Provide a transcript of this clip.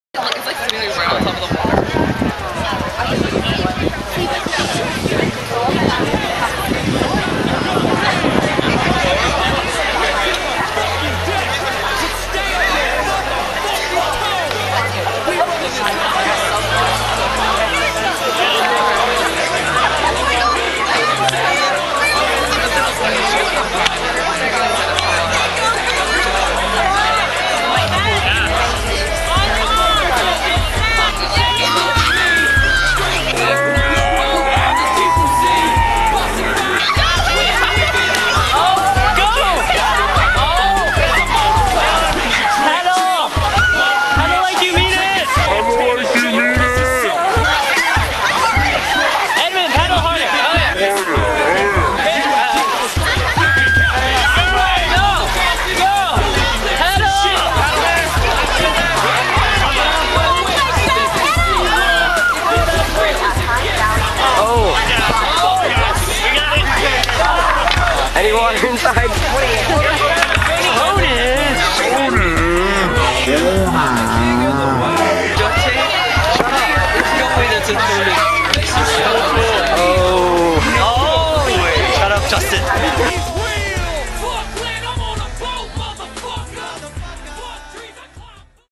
It's like swimming around on top of the water. Any water inside? Shut up. It's going into 30.